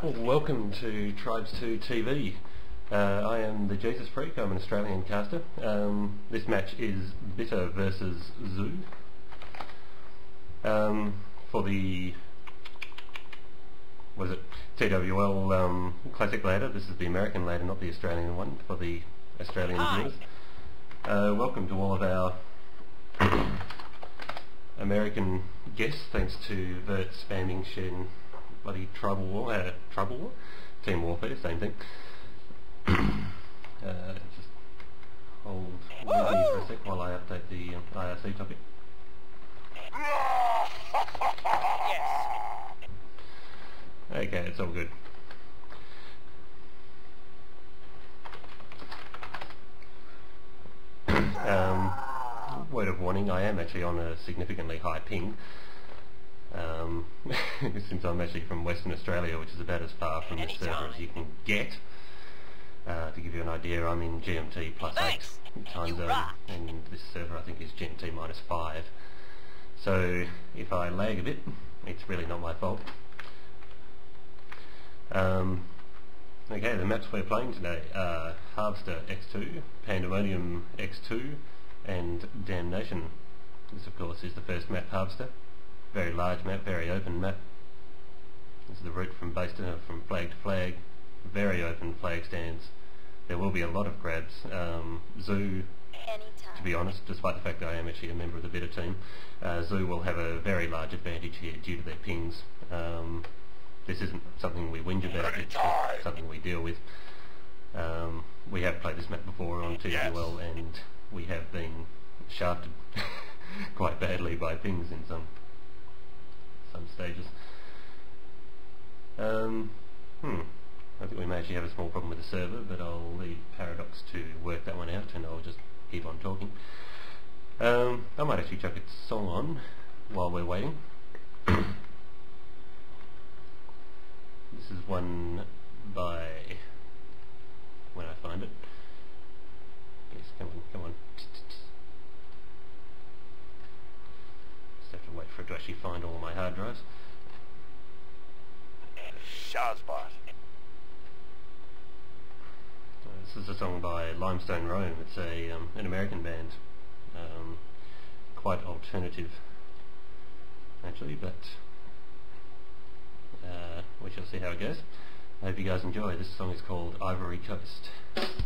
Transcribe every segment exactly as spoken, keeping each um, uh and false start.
Well, welcome to Tribes two T V. Uh, I am the JesusFreak. I'm an Australian caster. Um, this match is Bittah versus Zoo. Um, for the what is it? T W L um, Classic ladder. This is the American ladder, not the Australian one. For the Australian viewers. Uh, welcome to all of our American guests. Thanks to Vurt spamming Shen. Bloody tribal war, uh, tribal war? Team warfare, same thing. uh, just hold with me for a sec while I update the uh, I R C topic. Okay, it's all good. Um, word of warning, I am actually on a significantly high ping. Um, since I'm actually from Western Australia, which is about as far from the server as you can get. Uh, to give you an idea, I'm in G M T plus eight time zone, and this server I think is G M T minus five. So if I lag a bit, it's really not my fault. Um, okay, the maps we're playing today are Harvester X two, Pandemonium X two, and Damnation. This of course is the first map, Harvester. Very large map, very open map. This is the route from base to, from flag to flag. Very open flag stands. There will be a lot of grabs. Um, Zoo, Anytime. To be honest, despite the fact that I am actually a member of the Bittah Team, uh, Zoo will have a very large advantage here due to their pings. Um, this isn't something we whinge about, it's just something we deal with. Um, we have played this map before on T W L yes. and we have been shafted quite badly by pings in some some stages. Um, hmm. I think we may actually have a small problem with the server, but I'll leave Paradox to work that one out and I'll just keep on talking. Um, I might actually chuck its song on while we're waiting. This is one by... when I find it. Yes, come on, come on. Just have to wait for it to actually find all my hard drives. Shazbot. This is a song by Limestone Rome. It's a um, an American band, um, quite alternative, actually, but uh, we shall see how it goes. I hope you guys enjoy. This song is called Ivory Coast.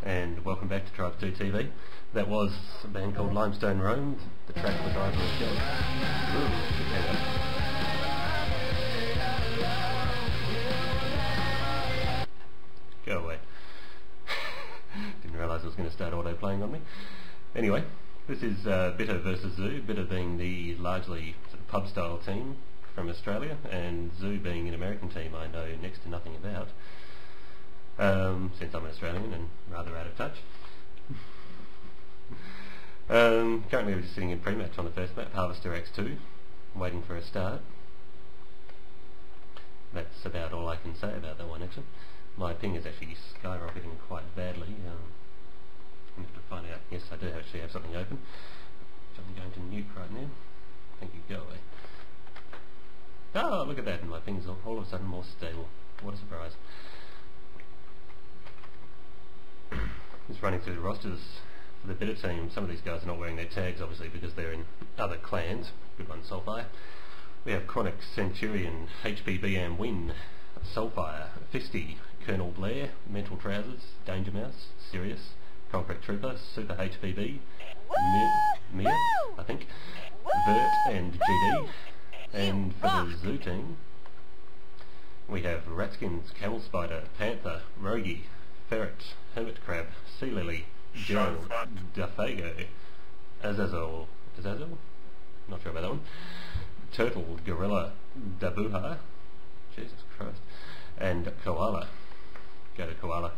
And welcome back to Tribes two T V. That was a band called Limestone Roam. The track was Ivory Jell. Ooh, hang on. Go away. Didn't realise it was going to start auto playing on me. Anyway, this is uh, Bittah versus Zoo. Bittah being the largely sort of pub style team from Australia, and Zoo being an American team I know next to nothing about. Um, since I'm an Australian and rather out of touch. um, currently we're just sitting in pre-match on the first map, Harvester X two, waiting for a start. That's about all I can say about that one actually. My ping is actually skyrocketing quite badly. Um, I'm going to have to find out. Yes, I do actually have something open, which I'm going to nuke right now. Thank you, go away. Oh, look at that, and my ping's all, all of a sudden more stable. What a surprise. Just running through the rosters for the Bittah team. Some of these guys are not wearing their tags obviously because they're in other clans. Good one, SoulFire. We have KroniK, Centurion, H P B and Win, SoulFire, Fisty, Colonel Blair, Mental Trousers, dangermouse, Sirius, Concrete Trooper, Super H P B, Mia, I think, Vurt and G D. And for the Zoo team, we have ratskins, CamelSpider, Panther, rogi, Ferret, HermitCrab, SeaLily, Jell, Faygo, Azazel, Azazel? Not sure about that one. Turtle, Gorilla, Dabuha, Jesus Christ, and Koala. Go to Koala.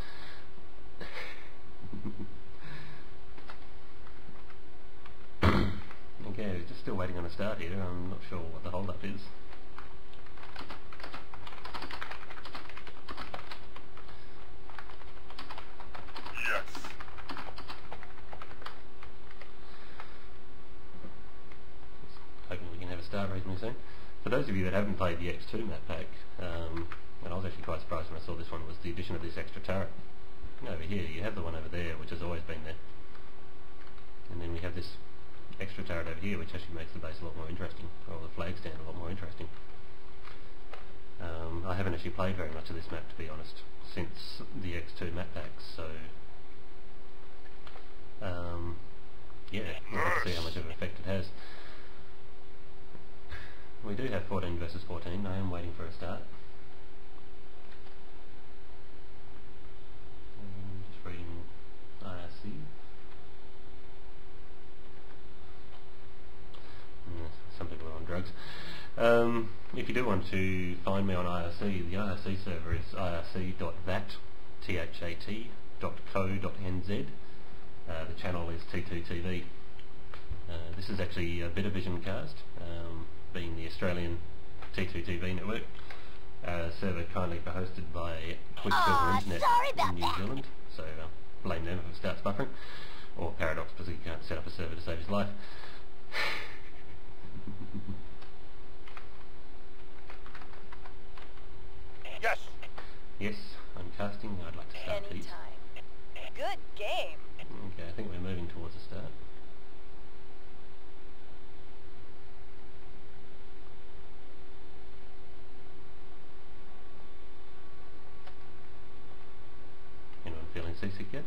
Okay, just still waiting on a start here. I'm not sure what the hold up is. Start reasonably soon. For those of you that haven't played the X two map pack, um, and I was actually quite surprised when I saw this one, was the addition of this extra turret. Over here, you have the one over there, which has always been there. And then we have this extra turret over here, which actually makes the base a lot more interesting, or the flag stand a lot more interesting. Um, I haven't actually played very much of this map, to be honest, since the X two map pack, so... Um, yeah, we'll have to see how much of an effect it has. We do have fourteen versus fourteen. I am waiting for a start. Um, just reading I R C. Mm, some people are on drugs. Um, if you do want to find me on I R C, the I R C server is I R C dot that dot co dot n z. Uh, the channel is T two T V. Uh, this is actually a Bittah Vision cast. Um, being the Australian T two T V network, uh, server kindly hosted by Quicksilver Internet in New that. Zealand, so uh, blame them if it starts buffering, or Paradox because he can't set up a server to save his life. Yes! Yes, I'm casting. I'd like to start, please. Anytime. Good game! Okay, I think we're moving towards a start. Anyone feeling seasick yet?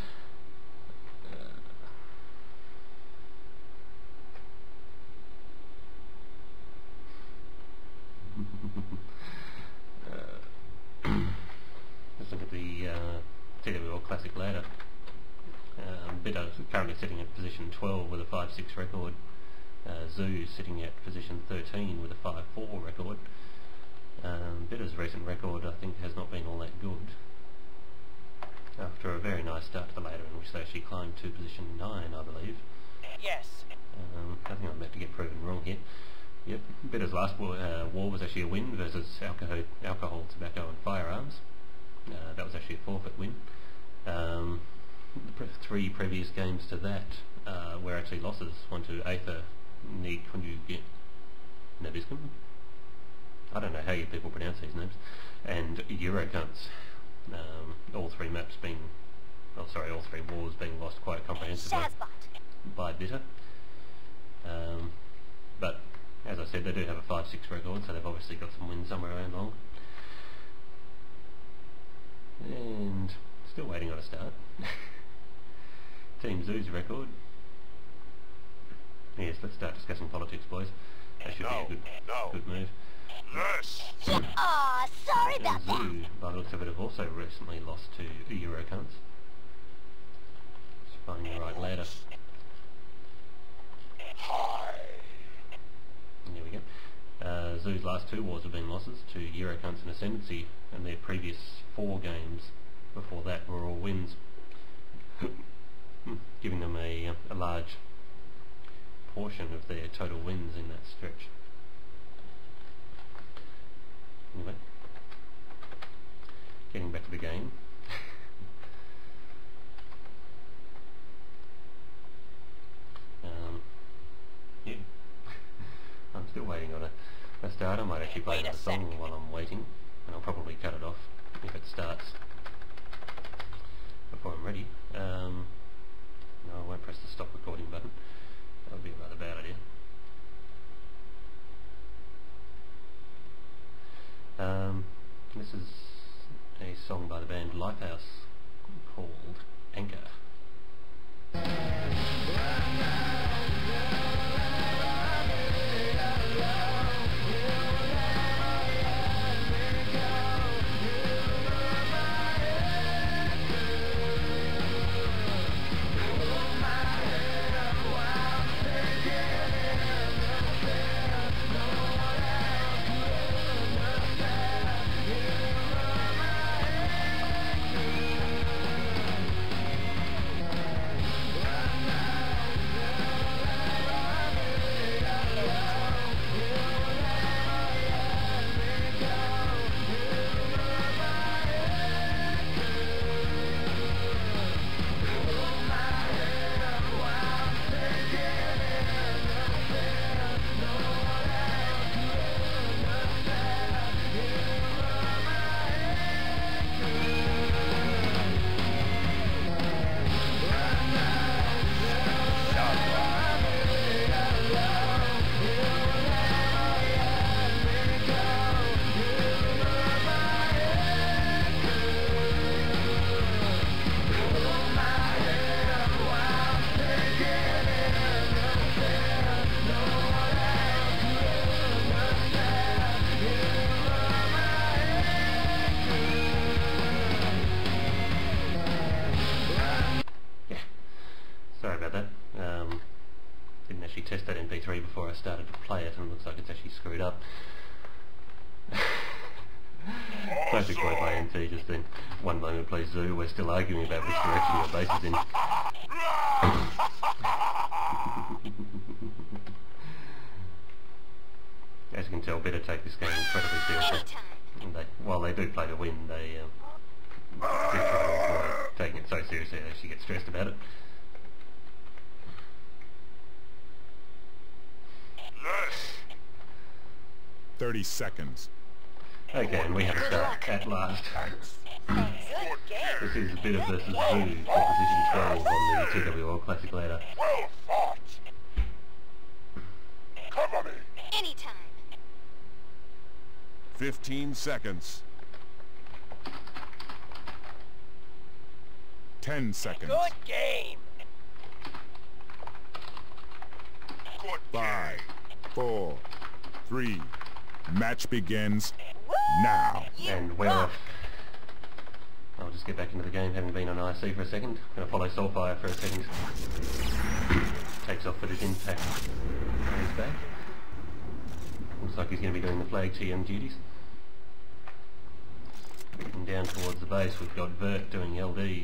Uh, uh, let's look at the uh, T W L Classic ladder. Um, Bittah currently sitting at position twelve with a five six record. Uh, Zoo sitting at position thirteen with a five four record. Um, Bittah's recent record, I think, has not been all that good. After a very nice start to the ladder in which they actually climbed to position nine, I believe. Yes. Um, I think I'm about to get proven wrong here. Yep, Bittah's last war, uh, war was actually a win versus alcohol, alcohol, tobacco and firearms. Uh, that was actually a forfeit win. Um, the pre three previous games to that uh, were actually losses. One to Aether, Ni Kunjugit, Nabiscum. I don't know how you people pronounce these names. And Eurocunts. Um, all three maps being, oh sorry, all three wars being lost quite comprehensively by Bittah. Um, but as I said, they do have a five six record, so they've obviously got some wins somewhere around along. And Still waiting on a start. Team Zoo's record. Yes, let's start discussing politics, boys. That should No, be a good, no. good move. Yes. Aw, sorry And about that. Zoo, by the looks of it, have also recently lost to Eurocunts. Just finding the right ladder. Hi. And there we go. Uh, Zoo's last two wars have been losses to Eurocunts and Ascendancy, and their previous four games before that were all wins, giving them a, a large portion of their total wins in that stretch. Anyway, getting back to the game. um, yeah, I'm still waiting on a, a start. I might actually play Wait a another song sec. while I'm waiting, and I'll probably cut it off if it starts before I'm ready. Um, no, I won't press the stop recording button. That would be a rather bad idea. Um, this is a song by the band Lifehouse called Anchor. Test that M P three before I started to play it, and it looks like it's actually screwed up. Classic quote by N T just then. One moment please Zoo, we're still arguing about which direction your base is in. As you can tell, Bittah take this game incredibly seriously. And they, while they do play to win, they um, do try to avoid taking it so seriously they actually get stressed about it. thirty seconds. Okay, and we have a start at last. Good game. This is Bittah versus Zoo for position twelve on the T W L Classic ladder. Well fought. Cover me. Anytime. fifteen seconds. ten seconds. Good game. Good Five, four, three. Match begins Woo! now. You And we're rock. off. I'll just get back into the game, having been on I C for a second. Gonna follow SoulFire for a second. Takes off with his impact on his back. Looks like he's going to be doing the flag T M duties. And down towards the base we've got Vurt doing L D.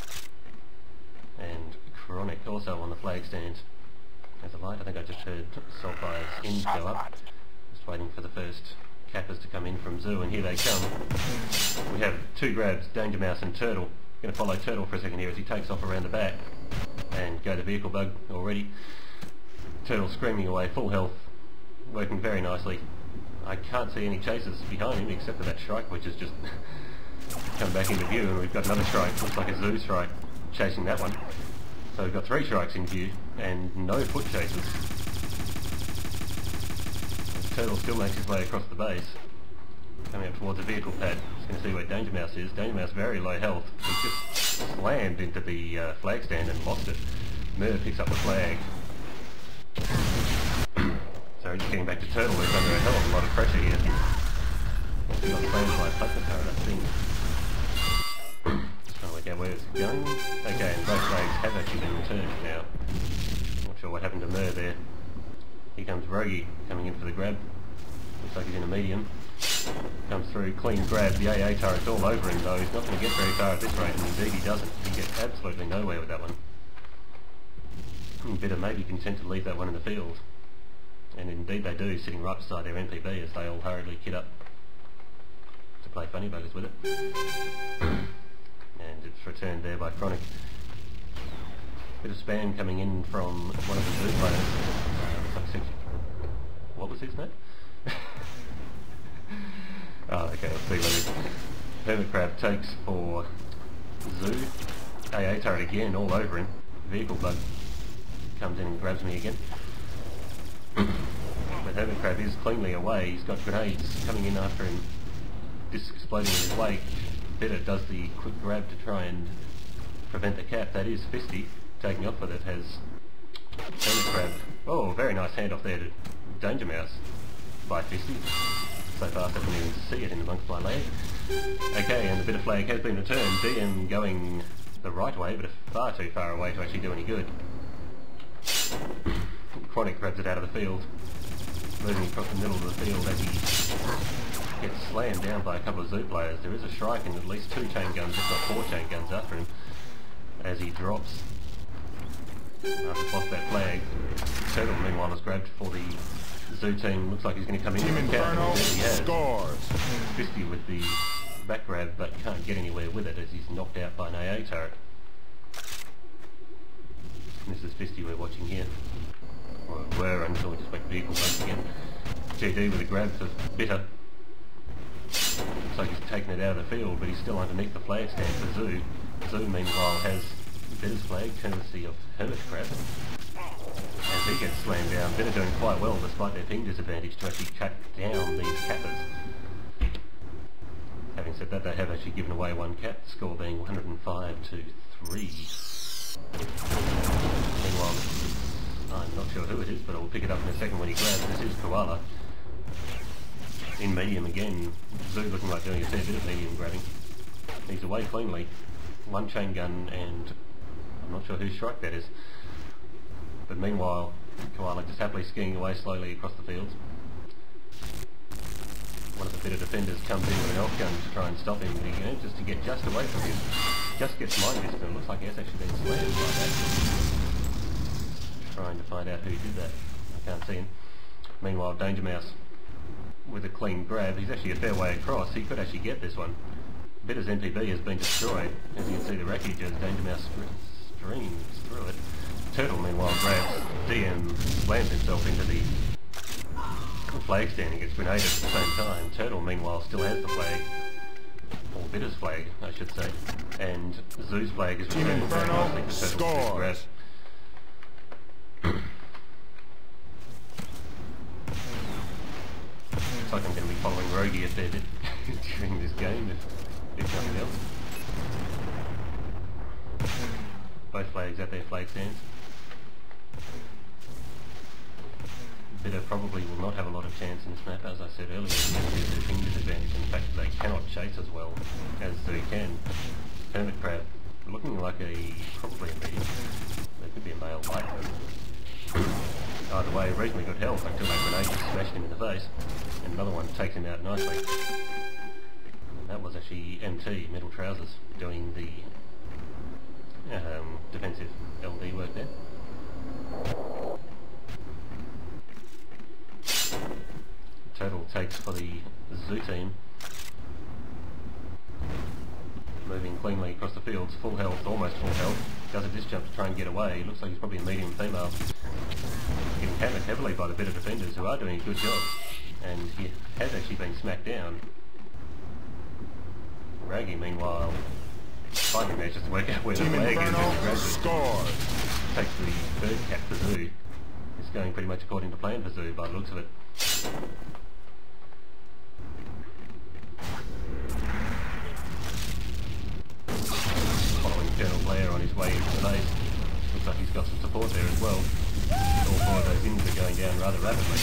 And KroniK also on the flag stand. As a light, I think I just heard SoulFire's ends go up. Just waiting for the first cappers to come in from Zoo, and here they come. We have two grabs, dangermouse and Turtle. Going to follow Turtle for a second here as he takes off around the back and go to vehicle bug already. Turtle screaming away, full health, working very nicely. I can't see any chasers behind him except for that Shrike which has just come back into view, and we've got another Shrike, looks like a Zoo Shrike, chasing that one. So we've got three Shrikes in view and no foot chasers. Turtle still makes his way across the base. Coming up towards the vehicle pad. Just going to see where dangermouse is. dangermouse very low health. He just slammed into the uh, flag stand and lost it. Mer picks up the flag. So just getting back to turtle, who's under a hell of a lot of pressure here. He got slammed by a plasma turret, I think. Just trying to work out where it's going. Okay, and both flags have actually been returned now. Not sure what happened to Mer there. Here comes Rogi coming in for the grab. Looks like he's in a medium. Comes through, clean grab. The A A turret's all over him though. He's not going to get very far at this rate, and indeed he doesn't. He gets absolutely nowhere with that one. Bittah may be content to leave that one in the field. And indeed they do, sitting right beside their M P B as they all hurriedly kit up to play funny buggers with it. And it's returned there by KroniK. Bit of spam coming in from one of the Zoo players. Uh, what was his name? Oh, okay, I'll see later. HermitCrab takes for Zoo. A A turret again, all over him. Vehicle bug comes in and grabs me again. But HermitCrab is cleanly away. He's got grenades coming in after him, discs exploding in his wake. Bittah does the quick grab to try and prevent the cap. That is Fisty taking off with it. Has HermitCrab. Oh, very nice handoff there to dangermouse by Fisty. So fast I can even see it in amongst my leg. Okay, and the Bittah flag has been returned. D M going the right way, but far too far away to actually do any good. KroniK grabs it out of the field, moving across the middle of the field as he gets slammed down by a couple of Zoo players. There is a Shrike and at least two chain guns, if not four chain guns after him, as he drops. After he's lost that flag, Turtle meanwhile has grabbed for the Zoo team. Looks like he's going to come in Team with the cap, and there he has. Scores. Fisty with the back grab, but can't get anywhere with it as he's knocked out by an A A turret. This is Fisty we're watching here. Or were until we just went vehicle once again. G D with a grab for Bittah. Looks like he's taken it out of the field, but he's still underneath the flag stand for Zoo. Zoo meanwhile has Bittah's flag, courtesy of HermitCrab. As he gets slammed down, Bittah doing quite well despite their ping disadvantage to actually cut down these cappers. Having said that, they have actually given away one cap, score being one hundred and five to three. Meanwhile, I'm not sure who it is, but I'll pick it up in a second when he grabs. This is Koala. In medium again. Zoo looking like doing a fair bit of medium grabbing. He's away cleanly. One chain gun and I'm not sure whose strike that is. But meanwhile, Koala just happily skiing away slowly across the fields. One of the Bittah defenders comes in with an elf gun to try and stop him, but he manages to get just away from him. Just gets mind distance. It looks like he has actually been slammed by that. Trying to find out who did that. I can't see him. Meanwhile, dangermouse with a clean grab. He's actually a fair way across. He could actually get this one. Bittah's M P B has been destroyed. As you can see, the wreckage as dangermouse streams through it. Turtle meanwhile grabs D M, slams himself into the flag stand and gets grenaded at the same time. Turtle meanwhile still has the flag. Or Bittah's flag, I should say. And Zoo's flag is returned very nicely to Turtle's grab. Looks like I'm going to be following Rogi a fair bit during this game, if, if nothing else. Both flags at their flag stands. Bittah probably will not have a lot of chance in this map, as I said earlier, because of their ping disadvantage. In fact, they cannot chase as well as they can. HermitCrab, looking like a, probably a medium. There could be a male light. Either way, reasonably good health until that grenade just smashed him in the face. And another one takes him out nicely. And that was actually M T, Metal Trousers, doing the um, defensive L D work there. Turtle takes for the Zoo team. Moving cleanly across the fields, full health, almost full health. Does a disc jump to try and get away. Looks like he's probably a medium female. Getting hammered heavily by the Bittah defenders who are doing a good job. And he has actually been smacked down. Rogi meanwhile finally manages to work out where the flag is and grabs it. Score. Takes the third cap for Zoo. It's going pretty much according to plan for Zoo by the looks of it. his way into the base. Looks like he's got some support there as well. All four of those ins are going down rather rapidly.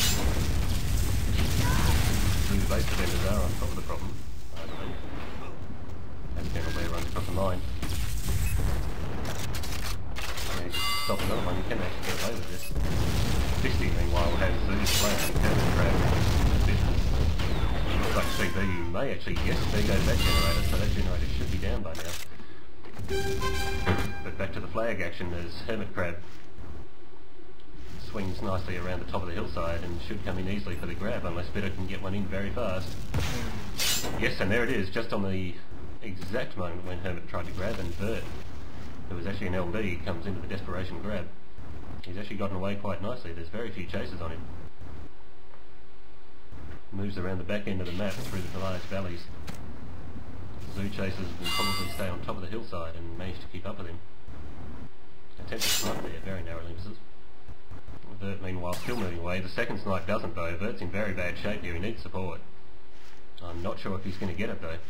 The base defenders are on top of the problem, I believe. As General Blair runs across the line. Yeah, he just stopped another one, you can actually get away with this. Fisty, meanwhile, has Zoo's playing KamelSpider. Looks like C B may actually, yes, there goes that generator, so that generator should be down by now. But back to the flag action as HermitCrab swings nicely around the top of the hillside and should come in easily for the grab unless Bittah can get one in very fast. Yes, and there it is, just on the exact moment when Hermit tried to grab, and Vurt, who was actually an L D, comes into the desperation grab. He's actually gotten away quite nicely, there's very few chases on him. Moves around the back end of the map through the large valleys. Zoo chasers will probably stay on top of the hillside and manage to keep up with him. Attempts to snipe there, very narrowly misses. Vurt meanwhile still moving away. The second snipe doesn't though. Vurt's in very bad shape here, he needs support. I'm not sure if he's going to get it though.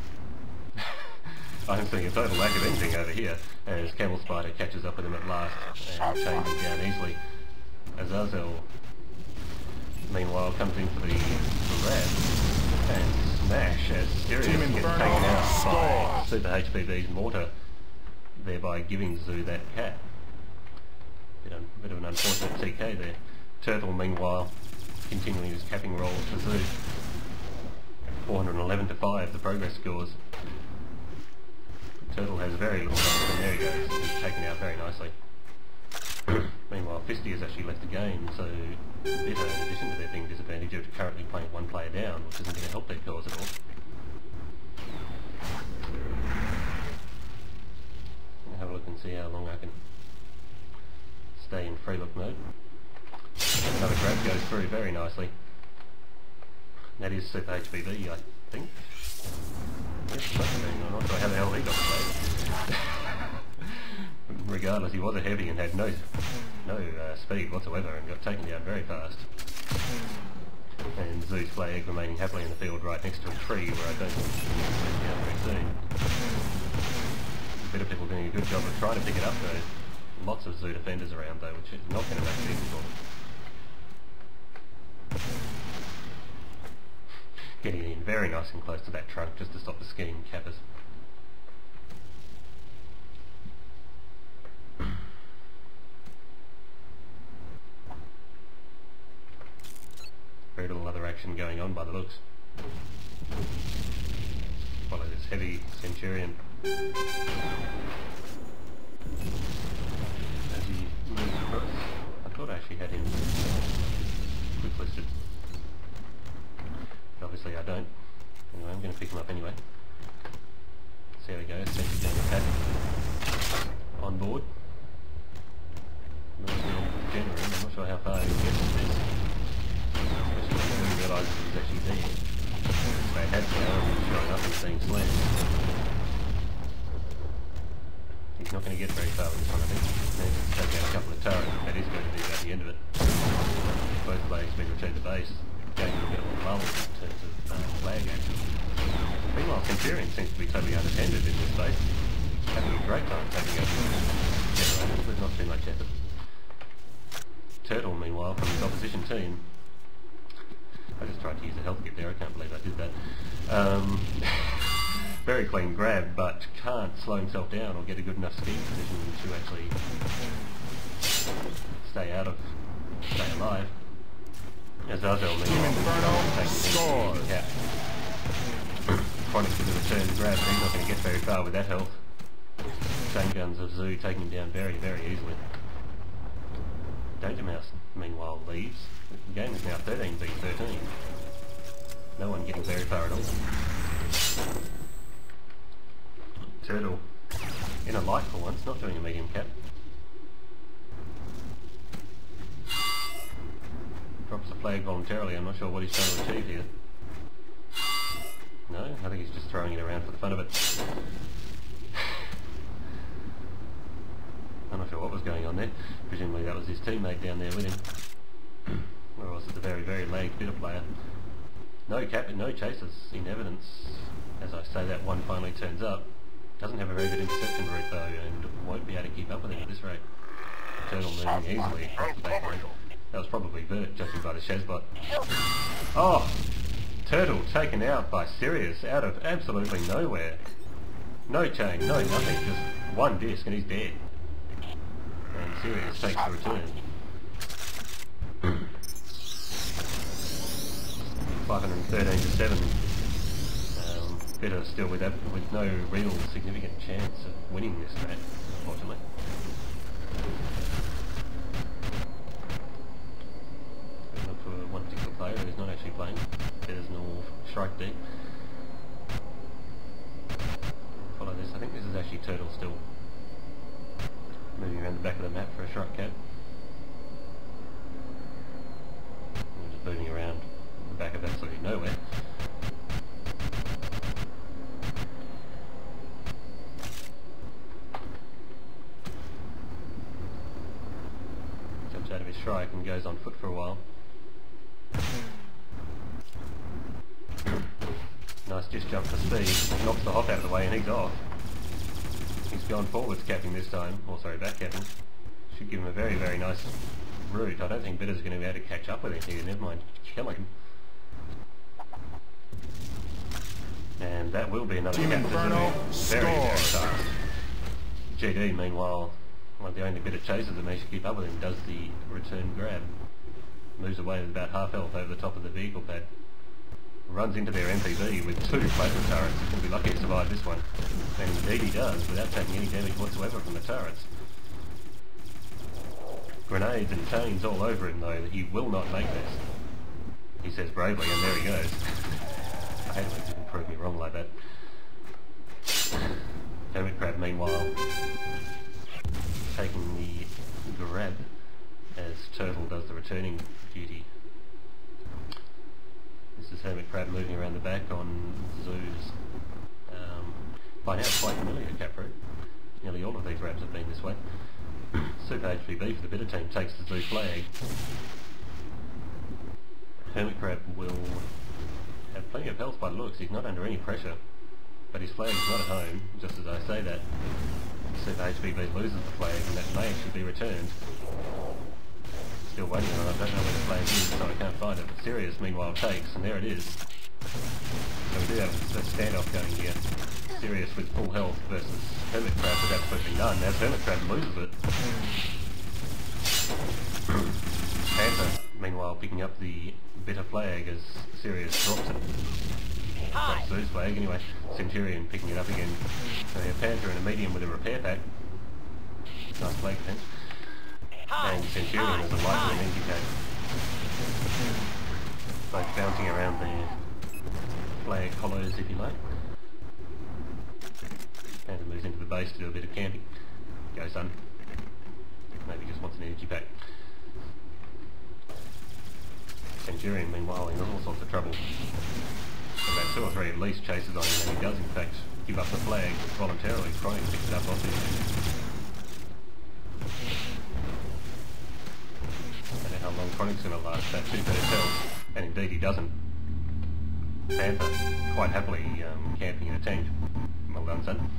I'm seeing a total lack of anything over here as CamelSpider catches up with him at last and chains him down easily. Azazel meanwhile comes in for the grab and smash as Centurion gets taken out by Super H P B's mortar, thereby giving Zoo that cat. Bit, un bit of an unfortunate T K there. Turtle meanwhile continuing his capping roll for Zoo. four hundred eleven to five the progress scores. Turtle has very little damage, and there he goes, he's taken out very nicely. Meanwhile, Fisty has actually left the game, so Bittah, in addition to their being disadvantaged, are currently playing one player down, which isn't going to help their cause at all. I'll have a look and see how long I can stay in free look mode. Another grab goes through very nicely. That is Super H P B, I think. Yes, I'm not sure how the hell he got the play. Regardless, he was a heavy and had no no uh, speed whatsoever and got taken down very fast. And Zoo's flag remaining happily in the field right next to a tree where I don't think he's going down very soon. A bit of people doing a good job of trying to pick it up though. Lots of Zoo defenders around though, which is not going to make it easy for them. Getting in very nice and close to that trunk just to stop the skiing cappers. Very little other action going on by the looks. Follow this heavy Centurion as he moves across. I thought I actually had him quick listed. But obviously I don't. Anyway, I'm going to pick him up anyway. See how he goes. Sends him down the path. On board. Nice little January. I'm not sure how far he gets with this. Especially when he realises he's actually there. They had now and he's showing up and being slammed. He's not going to get very far with this one, I think. He needs to take out a couple of turrets. That is going to be about the end of it. Both flags being returned to base. Going a bit of a lull in terms of uh, flag action. Meanwhile, Centurion seems to be totally unattended in this space. Having a great time taking over generators with not too much effort. Turtle, meanwhile, from his opposition team. I just tried to use a health kit there, I can't believe I did that. Um, very clean grab, but can't slow himself down or get a good enough skiing position to actually stay out of, stay alive. Azazel meanwhile taking the cap. KroniK with a return grab, but he's not going to get very far with that health. Chain guns of Zoo taking him down very, very easily. dangermouse meanwhile leaves. The game is now thirteen v thirteen. No one getting very far at all. Turtle in a light for once, not doing a medium cap. Drops the flag voluntarily, I'm not sure what he's trying to achieve here. No, I think he's just throwing it around for the fun of it. I'm not sure what was going on there. Presumably that was his teammate down there with him. Or was it the very, very lagged Bittah player? No cap, no chasers in evidence. As I say that, one finally turns up. Doesn't have a very good interception route though, and won't be able to keep up with him at this rate. The turtle moving easily across the back line. That was probably Vurt, judging by the Shazbot. Oh! Turtle taken out by Sirius out of absolutely nowhere. No chain, no nothing, just one disc and he's dead. And Sirius takes the return. five hundred thirteen to seven. Um, Bittah still with, that, with no real significant chance of winning this match, unfortunately. Look for one particular player who's not actually playing. Bittah's normal strike deep. Follow this. I think this is actually Turtle still. Moving around the back of the map for a strike cap. And just moving around the back of absolutely nowhere. Jumps out of his strike and goes on foot for a while. Nice just jump for speed, knocks the hop out of the way and he's off. He's gone forwards capping this time, or sorry, back capping. Should give him a very, very nice route. I don't think Bittah's going to be able to catch up with him here, never mind killing him. And that will be another Team cap. Inferno Very, very scores. fast. G D, meanwhile, one of the only bit of chasers that managed to keep up with him, does the return grab. Moves away with about half health over the top of the vehicle pad. Runs into their M P B with two plasma turrets. He's going to be lucky to survive this one. And indeed he does, without taking any damage whatsoever from the turrets. Grenades and chains all over him though, he will not make this. He says bravely, and there he goes. I hate when people prove me wrong like that. HermitCrab meanwhile taking the grab as Turtle does the returning duty. This is HermitCrab moving around the back on Zoo's um, by now quite familiar cap route. Nearly all of these grabs have been this way. Super H P B for the Bittah Team takes the Zoo flag. HermitCrab will have plenty of health by the looks, he's not under any pressure. But his flag is not at home, just as I say that. Super H P B loses the flag and that may actually be returned. Still waiting on it, I don't know where the flag is, so I can't find it. But Sirius meanwhile takes, and there it is. So we do have a standoff going here. Sirius with full health versus HermitCrab with absolutely none, as HermitCrab loses it. Panther meanwhile picking up the Bittah flag as Sirius drops it. Drops Zoo's flag anyway. Centurion picking it up again. So we have Panther in a medium with a repair pack. Nice flag defense. And Centurion is a light with an empty pack. Both bouncing around their flag hollows if you like. Panther moves into the base to do a bit of camping. Go son. Maybe just wants an energy pack. Centurion meanwhile in all sorts of trouble. About two or three at least chases on him, and he does in fact give up the flag voluntarily. KroniK picks it up off him. I don't know how long KroniK's going to last, that two-thirds health, and indeed he doesn't. Panther quite happily um, camping in a tank. Well done, son.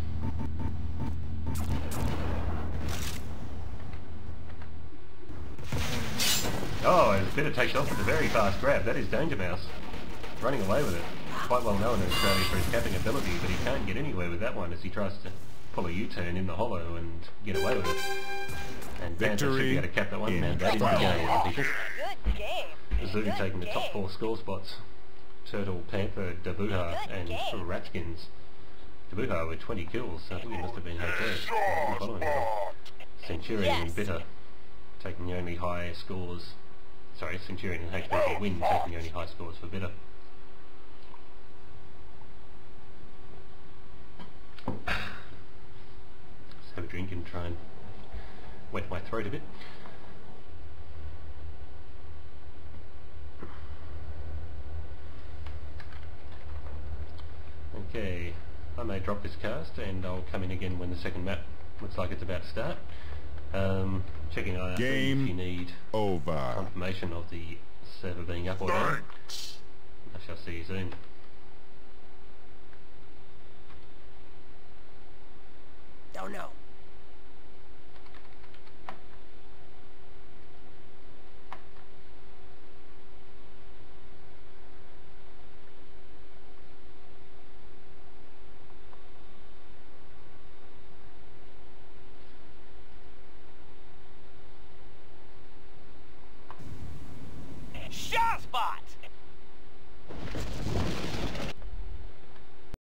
Oh, as Bittah takes off with a very fast grab, that is dangermouse. Running away with it. Quite well known in Australia for his capping ability, but he can't get anywhere with that one as he tries to pull a U-turn in the hollow and get away with it. And Panther should be able to cap that one, and that is the game. Good game. Zoo Good taking the top game. four score spots. Turtle, Panther, Dabuha, Good and game. ratskins. Dabuha with twenty kills, so I think he must have been okay. Following him. Centurion Yes. and Bittah taking the only high scores. Sorry, Centurion and H P B win taking the only high scores for Bittah. Let's have a drink and try and wet my throat a bit. Okay, I may drop this cast and I'll come in again when the second map looks like it's about to start. Um, checking out if Game you need over. confirmation of the server being up or down. I shall see you soon. Oh no. Shot spot!